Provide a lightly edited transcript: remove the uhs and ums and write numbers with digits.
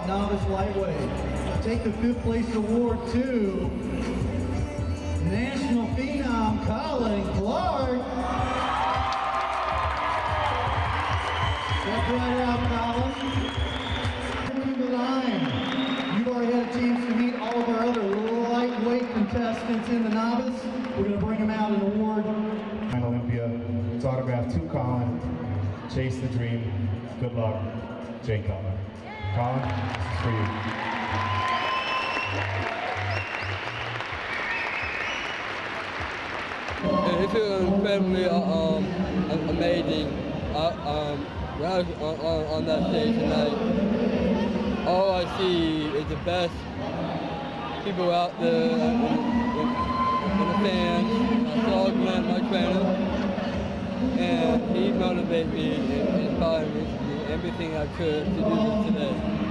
novice lightweight. Take the 5th place award to National Phenom Colin Clark. Step right out, Colin. To the line. You've already had a chance to meet all of our other lightweight contestants in the novice. We're going to bring them out an award. Olympia. It's autographed to Colin. Chase the dream. Good luck. Jay Colin. Colin, this is for you. It feels incredibly amazing. When I was on that stage tonight, all I see is the best people out there and the fans. I saw Glenn, my trainer, and he motivated me and inspired me to do everything I could to do this today.